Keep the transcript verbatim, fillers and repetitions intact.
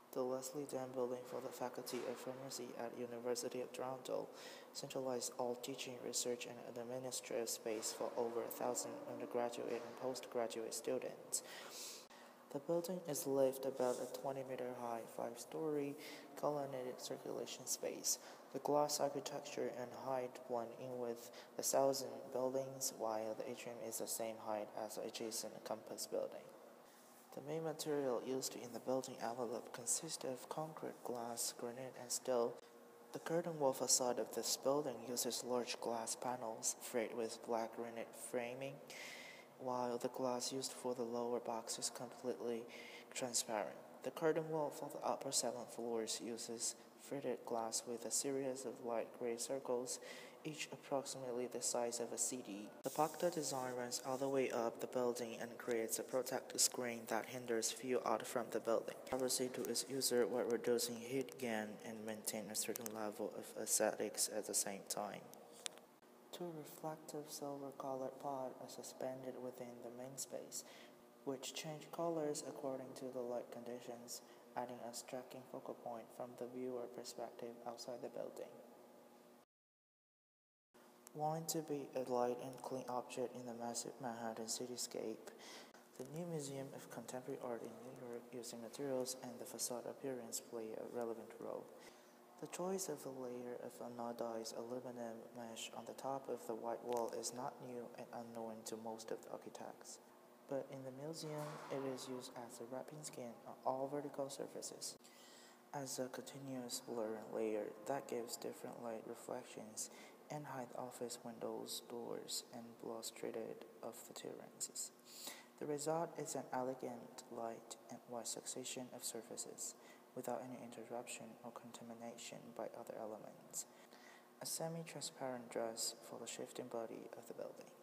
The Leslie Dam building for the Faculty of Pharmacy at University of Toronto centralized all teaching, research, and administrative space for over a thousand undergraduate and postgraduate students. The building is lived about a twenty meter high, five-story, colonnaded circulation space. The glass architecture and height blend in with the thousand buildings, while the atrium is the same height as the adjacent campus building. The main material used in the building envelope consists of concrete, glass, granite, and steel. The curtain wall facade of this building uses large glass panels freighted with black granite framing, while the glass used for the lower box is completely transparent. The curtain wall for the upper seven floors uses fritted glass with a series of light gray circles, each approximately the size of a C D. The Facades design runs all the way up the building and creates a protective screen that hinders view out from the building. Privacy to its user while reducing heat gain and maintain a certain level of aesthetics at the same time. Two reflective silver-colored pods are suspended within the main space, which change colors according to the light conditions, adding a striking focal point from the viewer perspective outside the building. Wanting to be a light and clean object in the massive Manhattan cityscape, the new Museum of Contemporary Art in New York using materials and the facade appearance play a relevant role. The choice of a layer of anodized aluminum mesh on the top of the white wall is not new and unknown to most of the architects. But in the museum, it is used as a wrapping skin on all vertical surfaces, as a continuous blurring layer that gives different light reflections and hide office windows, doors, and balustrade of the terraces. The result is an elegant, light, and wide succession of surfaces, without any interruption or contamination by other elements. A semi-transparent dress for the shifting body of the building.